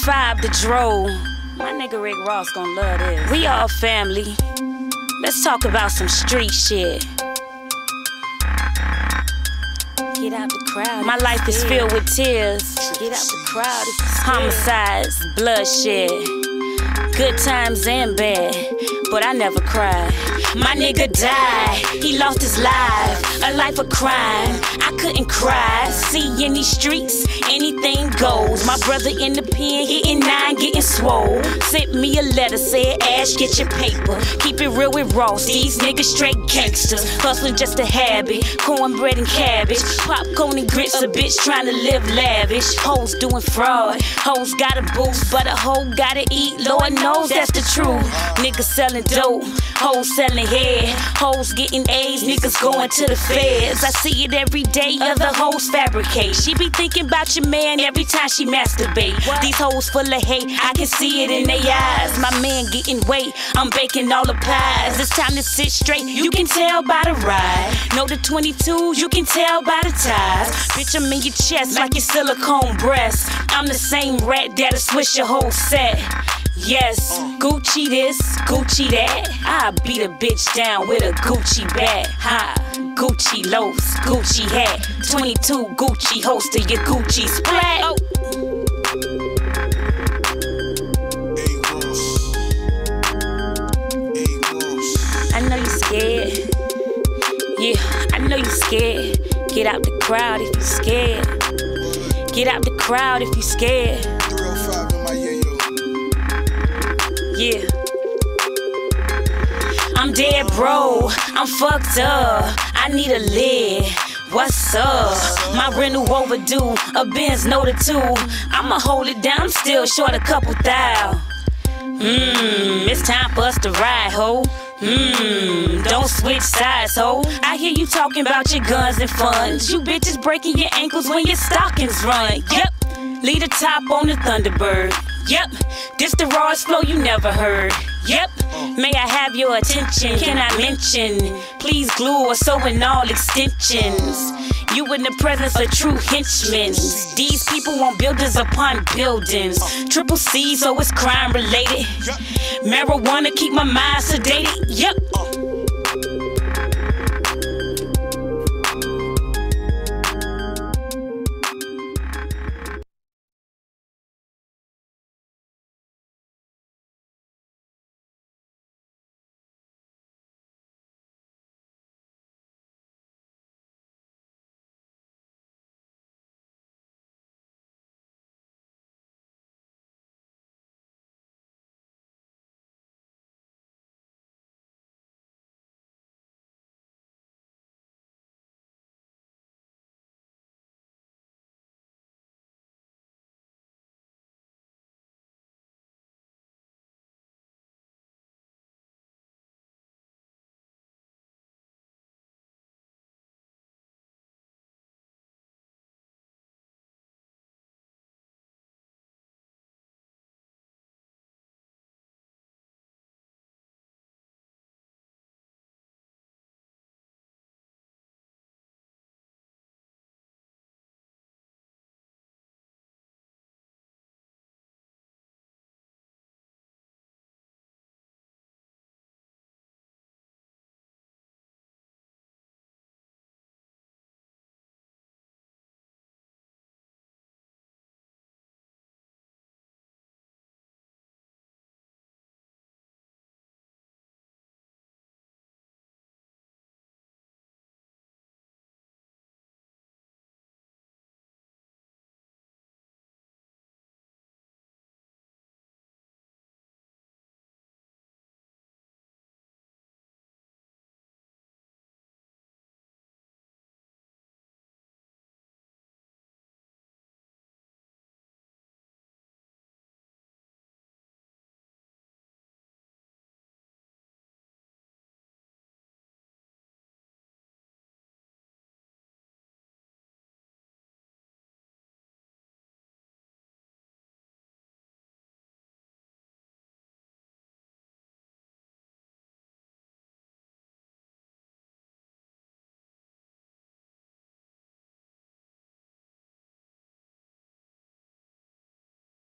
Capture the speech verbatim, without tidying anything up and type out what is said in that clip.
five the Dro. My nigga Rick Ross gon' love this. We all family. Let's talk about some street shit. Get out the crowd. My life is filled with tears. Get out the crowd. Homicides, bloodshed, good times and bad, but I never cried. My nigga died, he lost his life, a life of crime. I couldn't cry, see in these streets, anything goes. My brother in the pen, hitting nine, getting swole. Sent me a letter, said Ash, get your paper. Keep it real with Ross, these niggas straight gangsters. Hustling just a habit, cornbread and cabbage, popcorn and grits, a bitch trying to live lavish. Hoes doing fraud, hoes gotta boost, but a hoe gotta eat, Lord knows that's the truth. Niggas selling dope, hoes selling head, hoes getting A's, niggas going to the feds. I see it every day, other hoes fabricate. She be thinking about your man every time she masturbate. These hoes full of hate, I can see it in their eyes. My man getting weight, I'm baking all the pies. It's time to sit straight, you can tell by the ride. Know the twenty-twos, you can tell by the ties. Bitch, I'm in your chest like your silicone breast. I'm the same rat that'll switch your whole set. Yes, Gucci this, Gucci that. I beat a bitch down with a Gucci bag. Ha, Gucci loafs, Gucci hat, twenty-two Gucci holster, your Gucci splat. Oh. I know you scared. Yeah, I know you scared. Get out the crowd if you scared. Get out the crowd if you scared. Yeah. I'm dead, bro. I'm fucked up. I need a lid. What's up? My rental overdue. A Benz noted too. I'ma hold it down. I'm still short a couple thou. Mmm, it's time for us to ride, ho. Mmm, don't switch sides, ho. I hear you talking about your guns and funds. You bitches breaking your ankles when your stockings run. Yep, lead the top on the Thunderbird. Yep, this the rawest flow you never heard. Yep, may I have your attention? Can I mention? Please glue or sew in all extensions. You in the presence of true henchmen. These people want buildings upon buildings. Triple C, so it's crime related. Marijuana keep my mind sedated. Yep.